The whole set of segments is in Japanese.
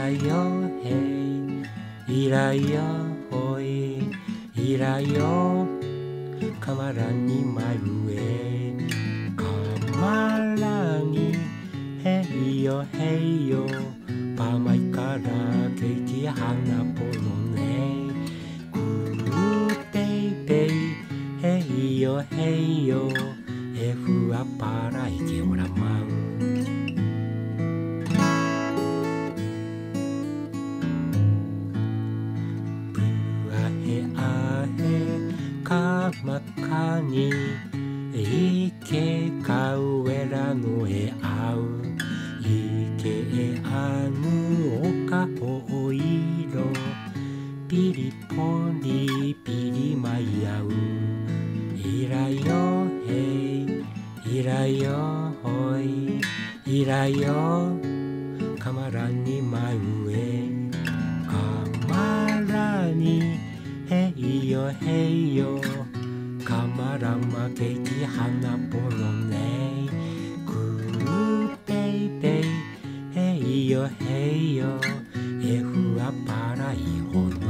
らよへいらよほいいらよかまらにまるえかまらにへいよへいよパマイからケーキ花ぽのねくペイペイへいよへいよえふわぱらいけおらまうかまかにいけかうえらのえあういけえあぬおかおいろピリポリピリまいあういらよへいらよほいいらよかまらにまうえかまらにへいよへいよかまらまけきはなぽろねくペイペイへいよへいよえふわぱらいほの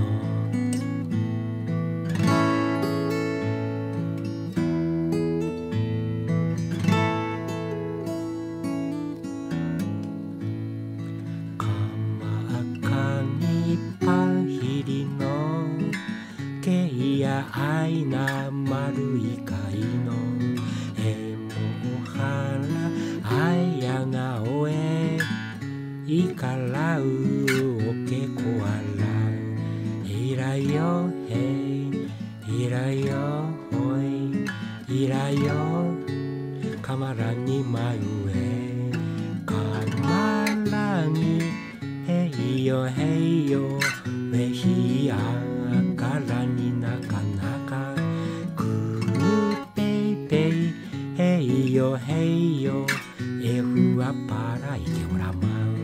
かまかにぱひりのけいやあいなまるいかいのえもはらあいやがおえいからうおけこあらいらよへいらよほいいらよかまらにまうえかまらにへいよへいよめひやからになかなかくペイペイへいよへいよえふわぱらいけおらまう